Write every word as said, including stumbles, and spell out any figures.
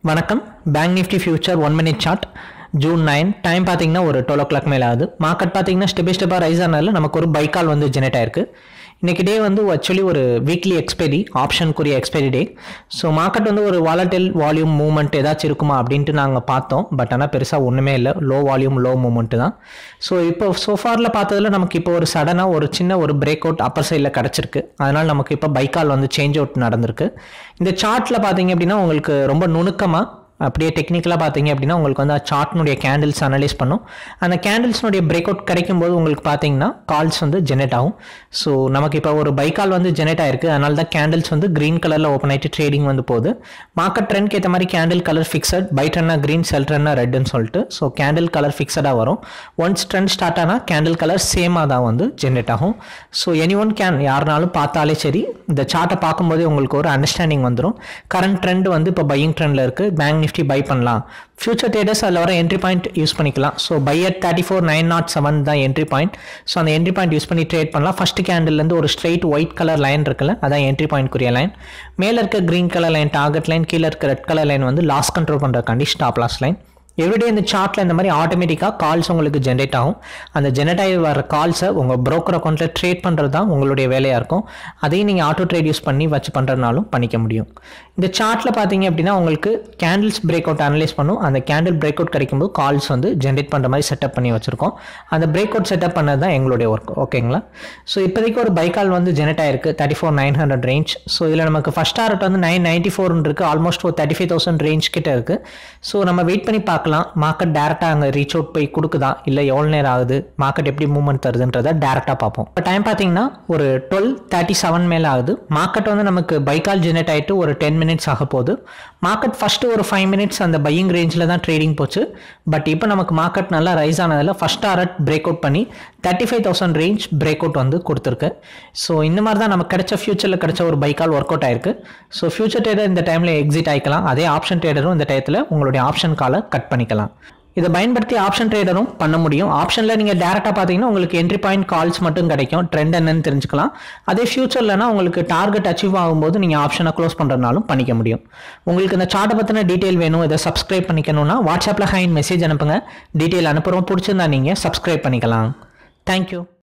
வணக்கம். Bank nifty future one minute chart June nine time பார்த்தீங்கன்னா ஒரு டுவெல் ஓ கிளாக் மேலே ஆகுது. மார்க்கெட் பார்த்தீங்கன்னா ஸ்டெப் பை ஸ்டெப்பாக ரைஸ் ஆனதில் நமக்கு ஒரு பை கால் வந்து ஜெனரேட் ஆயிருக்கு. இன்றைக்கி டே வந்து ஆக்சுவலி ஒரு வீக்லி எக்ஸ்பைரி ஆப்ஷனுக்குரிய எக்ஸ்பைரி டே. ஸோ மார்க்கெட் வந்து ஒரு வாலட்டில் வால்யூம் மூவ்மெண்ட் ஏதாச்சும் இருக்குமா அப்படின்ட்டு நாங்கள் பார்த்தோம். பட் ஆனால் பெருசாக ஒன்றுமே இல்லை, லோ வால்யூம் லோ மூவ்மெண்ட்டு தான். ஸோ இப்போ சோஃபாரில் பார்த்ததில் நமக்கு இப்போ ஒரு சடனாக ஒரு சின்ன ஒரு பிரேக் அவுட் அப்பர் சைடில் கிடச்சிருக்கு. அதனால் நமக்கு இப்போ பை கால் வந்து சேஞ்ச் அவுட் நடந்திருக்கு. இந்த சார்ட்டில் பார்த்தீங்க அப்படின்னா உங்களுக்கு ரொம்ப நுணுக்கமாக அப்படியே டெக்னிக்கலாக பார்த்தீங்க அப்படின்னா உங்களுக்கு வந்து சார்ட்னுடைய கேண்டில்ஸ் அனலைஸ் பண்ணும். அந்த கேண்டில்ஸ்னுடைய பிரேக் அவுட் கிடைக்கும் போது உங்களுக்கு பார்த்தீங்கன்னா கால்ஸ் வந்து ஜெனரேட் ஆகும். ஸோ நமக்கு இப்போ ஒரு பை கால் வந்து ஜெனரேட் ஆயிருக்கு. அதனால தான் கேண்டில்ஸ் வந்து க்ரீன் கலரில் ஓப்பன் ஆகிட்டு ட்ரேடிங் வந்து போகுது. மார்க்கெட் ட்ரெண்ட்க்கு ஏற்ற மாதிரி கேண்டில் கலர் ஃபிக்ஸட், பை ட்ரெண்ட்னா க்ரீன், செல் ட்ரெண்ட்னா ரெட்னு சொல்லிட்டு. ஸோ கேண்டில் கலர் ஃபிக்ஸடாக வரும். ஒன்ஸ் ட்ரெண்ட் ஸ்டார்ட் ஆனால் கேண்டில் கலர் சேமாக தான் வந்து ஜென்ரேட் ஆகும். ஸோ எனி ஒன் கேன் யாருனாலும் பார்த்தாலே சரி இந்த சார்ட்டை பார்க்கும்போதே உங்களுக்கு ஒரு அண்டர்ஸ்டாண்டிங் வந்துடும். கரண்ட் ட்ரெண்ட் வந்து இப்போ பையிங் ட்ரெண்டில் இருக்குது. பேங்க் நிஃப்டி பை பண்ணலாம். ஃபியூச்சர் ட்ரேடர்ஸ் அதில் வர என்ட்ரி பாயிண்ட் யூஸ் பண்ணிக்கலாம். So buy at thirty four nine nought seven தான் என்ட்ரி பாயிண்ட். ஸோ அந்த என்ட்ரி பாயிண்ட் யூஸ் பண்ணி ட்ரேட் பண்ணலாம். ஃபர்ஸ்ட் கேண்டில்லேருந்து ஒரு ஸ்ட்ரெயிட் ஒயிட் கலர் லைன் இருக்குல்ல, அதான் என்ட்ரி பாயிண்ட்க்குரிய லைன். மேலே இருக்க green colour line target line, கீழே இருக்க ரெட் கலர் லைன் வந்து லாஸ் கண்ட்ரோல் பண்ணுறக்காண்டி ஸ்டாப் லாஸ் லைன். எவ்ரிடே இந்த சார்ட்டில் இந்த மாதிரி ஆட்டோமேட்டிக்காக கால்ஸ் உங்களுக்கு ஜென்ரேட் ஆகும். அந்த ஜென்ரேட் ஆகி வர கால்ஸை உங்கள் ப்ரோக்கர் அக்கௌண்ட்டில் ட்ரேட் பண்ணுறது தான் உங்களுடைய வேலையாக இருக்கும். அதையும் நீங்கள் ஆட்டோ ட்ரேட் யூஸ் பண்ணி வச்சு பண்ணுறதுனாலும் பண்ணிக்க முடியும். இந்த சார்ட்டில் பார்த்தீங்க அப்படின்னா உங்களுக்கு கேண்டில்ஸ் பிரேக் அவுட் அனலைஸ் பண்ணும். அந்த கேண்டில் பிரேக் அவுட் கிடைக்கும்போது கால்ஸ் வந்து ஜென்ரேட் பண்ணுற மாதிரி செட்டப் பண்ணி வச்சுருக்கோம். அந்த பிரேக் அவுட் செட்டப் பண்ணது தான் எங்களுடைய ஒர்க். ஓகேங்களா? ஸோ இப்போதைக்கு ஒரு பை கால் வந்து ஜென்ரேட் ஆயிருக்கு thirty four nine hundred range. So இதில் நமக்கு ஃபஸ்ட் டாரட் வந்து நைன் நைன்ட்டி ஃபோர்னு இருக்குது. ஆல்மோஸ்ட் ஒரு தேர்ட்டி ஃபைவ் தௌசண்ட் ரேஞ்ச் கிட்ட இருக்குது. ஸோ நம்ம வெயிட் பண்ணி பார்க்கலாம் மார்க்கெட் டேரெக்டாக அங்கே ரீச் அவுட் போய் கொடுக்குதா, இல்லை எவ்வளோ நேரம் ஆகுது, மார்க்கெட் எப்படி மூவ்மெண்ட் தருதுன்றதை டேரெக்டாக பார்ப்போம். இப்போ டைம் பார்த்தீங்கன்னா ஒரு டுவெல் தேர்ட்டி செவன் மேலே ஆகுது. மார்க்கெட் வந்து நமக்கு பை கால் ஜெனரேட் ஆகிட்டு ஒரு டென் மினிட்ஸ் ஆக போகுது. மார்க்கெட் ஃபஸ்ட்டு ஒரு ஃபைவ் மினிட்ஸ் அந்த பையிங் ரேஞ்சில் தான் ட்ரேடிங் போச்சு. பட் இப்போ நமக்கு மார்க்கெட் நல்லா ரைஸ் ஆனதில் ஃபஸ்ட் டாரட் பிரேக் அவுட் பண்ணி thirty five thousand range break out வந்து கொடுத்துருக்கு. ஸோ இந்த மாதிரி தான் நமக்கு கிடைச்ச ஃபியூச்சரில் கிடைச்ச ஒரு பை கால் ஒர்க் அவுட் ஆயிருக்கு. ஸோ ஃபியூச்சர் ட்ரேடர் இந்த டைமில் எக்ஸிட் ஆகிக்கலாம். அதே ஆப்ஷன் ட்ரேடரும் இந்த டயத்தில் உங்களுடைய ஆப்ஷன் காலை கட் பண்ணிக்கலாம். இதை பயன்படுத்தி ஆப்ஷன் ட்ரேடரும் பண்ண முடியும். ஆப்ஷனில் நீங்கள் டேரெக்டாக பார்த்தீங்கன்னா உங்களுக்கு என்ட்ரி பாயிண்ட் கால்ஸ் மட்டும் கிடைக்கும். ட்ரெண்ட் என்னன்னு தெரிஞ்சுக்கலாம். அதே ஃபியூச்சர்லனா உங்களுக்கு டார்கெட் அச்சீவ் ஆகும்போது நீங்கள் ஆப்ஷனை க்ளோஸ் பண்ணுறதுனாலும் பண்ணிக்க முடியும். உங்களுக்கு இந்த சார்ட்டை பற்றின டீட்டெயில் வேணும், இதை சப்ஸ்கிரைப் பண்ணிக்கணும்னா வாட்ஸ்அப்பில் ஹைன் மெசேஜ் அனுப்புங்க. டீட்டெயில் அனுப்புகிறோம். பிடிச்சிருந்தா நீங்கள் சப்ஸ்கிரைப் பண்ணிக்கலாம். தேங்க்யூ.